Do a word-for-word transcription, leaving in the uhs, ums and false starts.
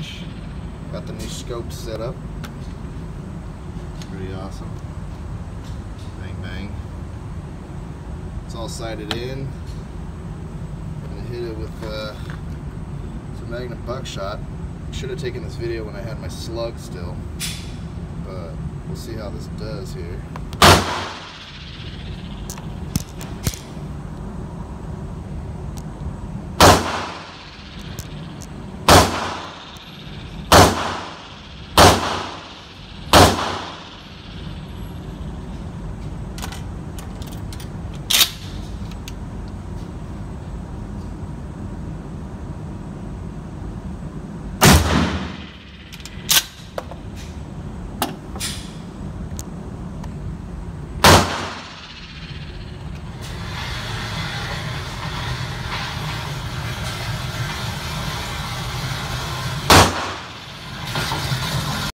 finish. Got the new scope set up. Pretty awesome. Bang bang. It's all sighted in. I'm gonna hit it with uh, some Magnum buckshot. Should have taken this video when I had my slug still, but we'll see how this does here.